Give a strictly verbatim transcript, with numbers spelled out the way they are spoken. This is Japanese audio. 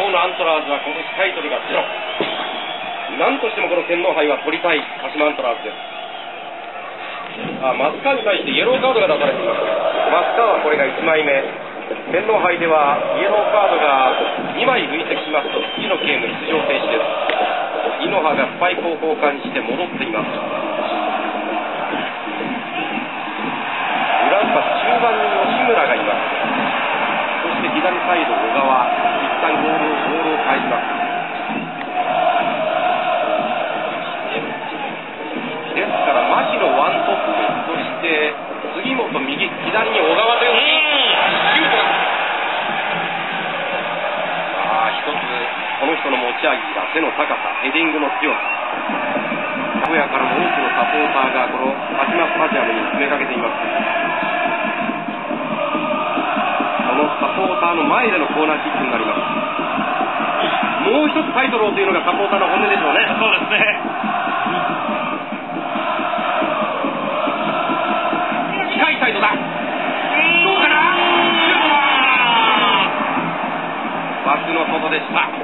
方のアントラーズは今年タイトルがゼロ。なんとしてもこの天皇杯は取りたい鹿島アントラーズです。あ、松川に対してイエローカードが出されています。松川はこれがいちまいめ。天皇杯ではイエローカードがにまい累積しますと次のゲーム出場停止です。イノハがスパイクを交換して戻っています。裏には中盤に吉村がいます。そして左サイド小川、一旦ゴールボールを返します。ですから牧野ワントップ、そして杉本右、左に小川というシュート。ああ、一つこの人の持ち味が背の高さ、ヘディングの強さ。名古屋からも多くのサポーターがこの鹿島スタジアムに詰めかけています。このサポーターの前でのコーナーキックになります。もう一つタイトルをというのがサポーターの本音でしょうね。 そうですね。 近いサイドだ。どうかな。枠の外でした。